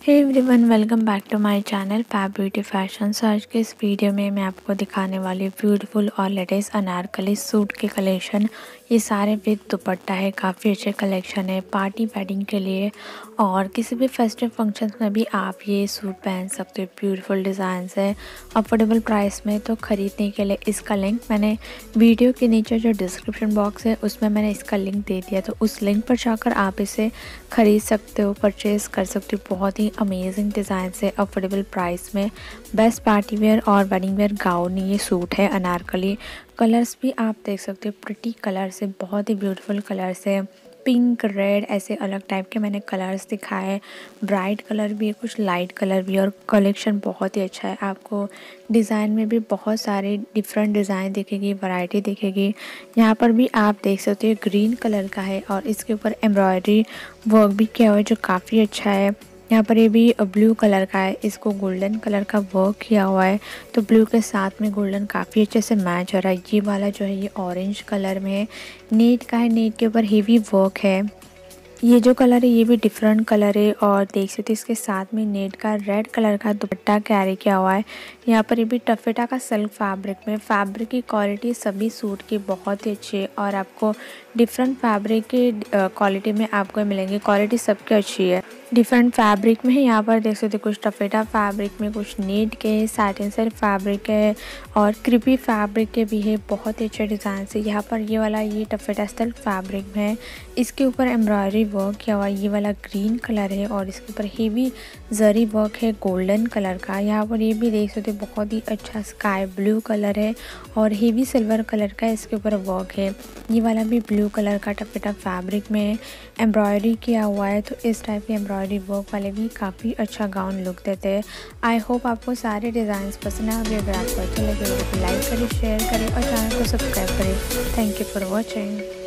Hey everyone, welcome back to my channel fab beauty fashion. So आज के इस video में मैं आपको दिखाने वाली ब्यूटीफुल और लेटेस्ट अनारकली सूट के कलेक्शन। ये सारे विद दुपट्टा है, काफ़ी अच्छे कलेक्शन है पार्टी वेडिंग के लिए और किसी भी फेस्टिव फंक्शन में भी आप ये सूट पहन सकते हो। ब्यूटीफुल डिज़ाइंस है अफोर्डेबल प्राइस में। तो ख़रीदने के लिए इसका लिंक मैंने वीडियो के नीचे जो डिस्क्रिप्शन बॉक्स है उसमें मैंने इसका लिंक दे दिया, तो उस लिंक पर जाकर आप इसे ख़रीद सकते हो, परचेज़ कर सकते हो। बहुत ही अमेजिंग डिज़ाइन से अफोर्डेबल प्राइस में बेस्ट पार्टी वेयर और वेडिंग वेयर गाउन ये सूट है अनारकली। कलर्स भी आप देख सकते हो, प्रिटी कलर्स है, बहुत ही ब्यूटीफुल कलर्स है। पिंक रेड ऐसे अलग टाइप के मैंने कलर्स दिखाए। ब्राइट कलर भी है, कुछ लाइट कलर भी है और कलेक्शन बहुत ही अच्छा है। आपको डिज़ाइन में भी बहुत सारे डिफरेंट डिज़ाइन दिखेगी, वैरायटी दिखेगी। यहाँ पर भी आप देख सकते हो ग्रीन कलर का है और इसके ऊपर एम्ब्रॉयडरी वर्क भी किया हुआ है जो काफ़ी अच्छा है। यहाँ पर ये भी ब्लू कलर का है, इसको गोल्डन कलर का वर्क किया हुआ है, तो ब्लू के साथ में गोल्डन काफ़ी अच्छे से मैच हो रहा है। ये वाला जो है ये ऑरेंज कलर में है, नेट का है, नेट के ऊपर हेवी वर्क है। ये जो कलर है ये भी डिफरेंट कलर है और देख सकते हो इसके साथ में नेट का रेड कलर का दुपट्टा कैरी किया हुआ है। यहाँ पर ये भी टफेटा का सिल्क फैब्रिक में। फैब्रिक की क्वालिटी सभी सूट की बहुत ही अच्छी है और आपको डिफरेंट फैब्रिक की क्वालिटी में आपको मिलेंगे। क्वालिटी सबकी अच्छी है, डिफरेंट फैब्रिक में है। यहाँ पर देख सकते हो कुछ टफेटा फैब्रिक में, कुछ नेट के, सैटिन सिल्क फैब्रिक है और क्रिपी फैब्रिक के भी है। बहुत ही अच्छे डिज़ाइन से। यहाँ पर ये वाला ये टफेटा सिल्क फैब्रिक में है, इसके ऊपर एम्ब्रॉयडरी वर्क किया हुआ। ये वाला ग्रीन कलर है और इसके ऊपर हेवी जरी वर्क है गोल्डन कलर का। यहाँ पर ये भी देख सकते हो बहुत ही अच्छा स्काई ब्लू कलर है और हेवी सिल्वर कलर का इसके ऊपर वर्क है। ये वाला भी ब्लू कलर का टफेटा फैब्रिक में एम्ब्रॉयडरी किया हुआ है, तो इस टाइप के एम्ब्रॉयडरी वर्क वाले भी काफ़ी अच्छा गाउन लुक देते हैं। आई होप आपको सारे डिज़ाइन पसंद आए। अगर आपको अच्छा लगे तो लाइक करें, शेयर करें और चैनल को सब्सक्राइब करें। Thank you for watching.